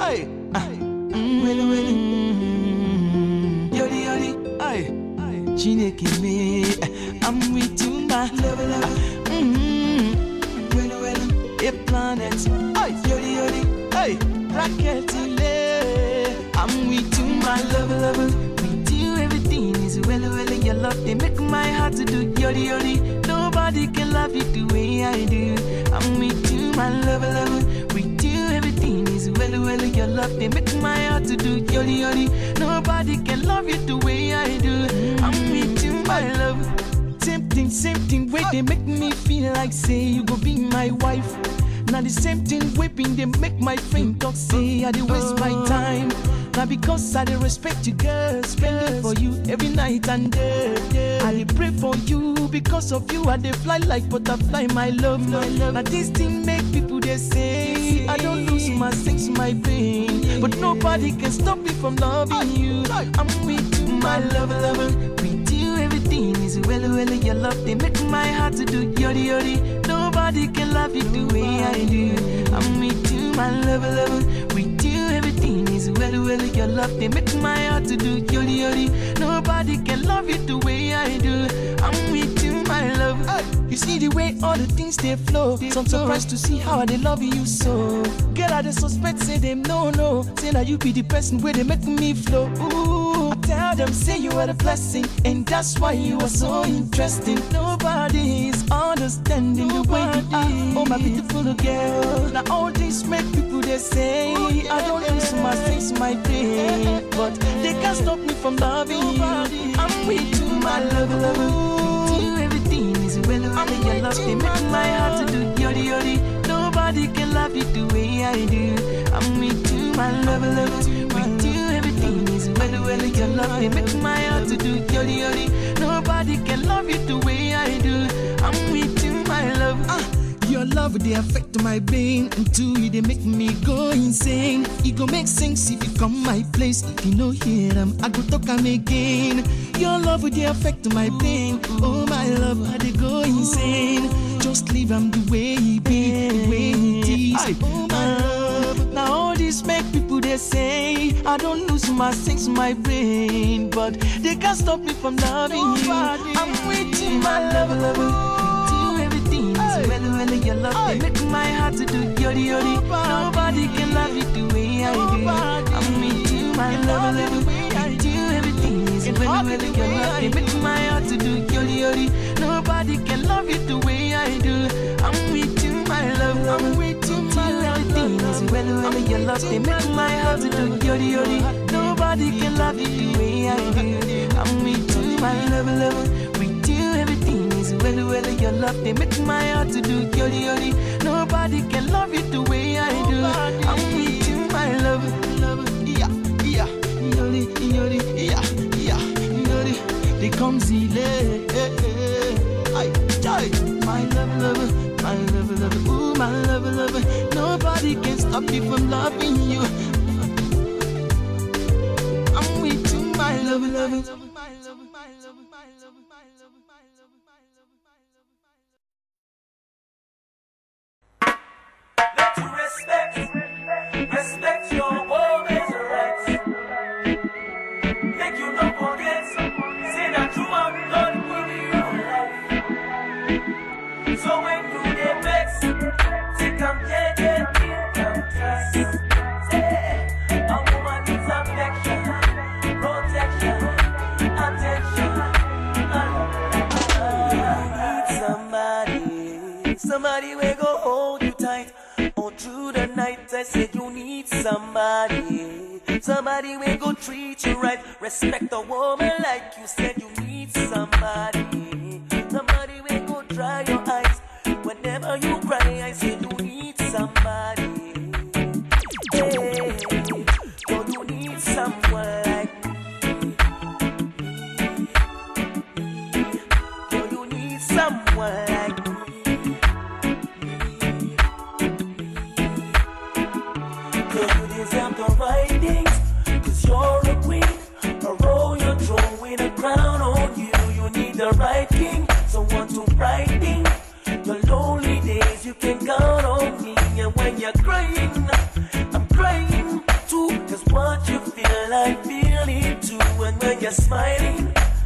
Aye. Well, yoli, yoli. Aye. Chineke me. I'm with you, my love. Well, a planet. Aye. Yoli, yoli. Aye. Rocket I'm with you, my love. With you, everything is well. Your love, they make my heart to do yoli, yoli. Nobody can love you the way I do. I'm with you, my love. With you, everything is well. Your love, they make my heart to do yoli, yoli. Nobody can love you the way I do. I'm with you, my love. Same thing, way they make me feel like say you go be my wife. Now the same thing whipping they make my friend talk say I dey waste my time. Now because I dey respect you, girl, spend it for you every night and day. I dey pray for you because of you. I dey fly like butterfly, my love. Now this thing make people they say I don't lose my sense, my pain, but nobody can stop me from loving you. I'm with you, my love. With you everything is well. Your love they make my heart to do yodi yodi. Nobody can love you the way I do. I'm with you, my love. With you everything is well. Your love they make my heart to do yodi yodi. Nobody can love you the way I do. I'm with you, my love. You see the way all the things they flow. So I'm surprised to see how they love you so. Girl, I just suspect say them no. Say that you be the person where they make me flow. Ooh, I tell them say you are the blessing, and that's why you are so interesting. Nobody is understanding the way you are. Oh my beautiful girl. Now all this make people they say I don't lose my sense, my pain, but they can't stop me from loving you. I'm with you, my love. With you everything is well. Your love they make my heart to do yodi yodi. Nobody can love you the way I do. I'm with you, my love. With you everything is well. Your love they make my heart to do yodi yodi. Nobody can love you the way I do. I'm with you, my love. Your love, they affect my brain. And two, they make me go insane. It go make sense if you come my place. If you know hear them, I go talk them again. Your love, they affect my brain. Oh my love, they go insane. Just leave them the way he be, the way he is. Oh my love. Now all this make people they say I don't lose my sense, my brain, but they can't stop me from loving you. I'm with you, my love. Well, your love, they make my heart to do yodi yodi. Nobody can love you the way I do. I'm with you, my love. With you, everything is well. Your love, they make my heart to do yodi yodi. Nobody can love you the way I do. I'm with you, my love. I'm with you, my love. Everything is well. Your love, they make my heart to do yodi yodi. Nobody can love you the way I do. I'm with you, my love. With you, everything is well. Your love, they make my heart to do yodi yodi. Nobody can love you the way I do. I'm with you, my love. Yeah, yodi, yodi, yeah, yodi. They come zile, my love, ooh, my love. Nobody can stop me from loving you. I'm with you, my love. Respect your woman's rights. Make you not forget. Say that you are not with your life. So when you get vex, take them get in trust. A woman needs affection, protection, attention. You need somebody will go hold you tight. Through the night, I said you need somebody will go treat you right. Respect a woman like you said you need somebody will go dry your eyes whenever you cry. I said you need somebody. Hey, so you need someone like me. So you need someone like me. The right things, cause you're a queen, a royal throne with a crown on you. You need the right king, someone to brighten your lonely days. You can count on me, and when you're crying, I'm crying Well, I feel it too, and when you're smiling,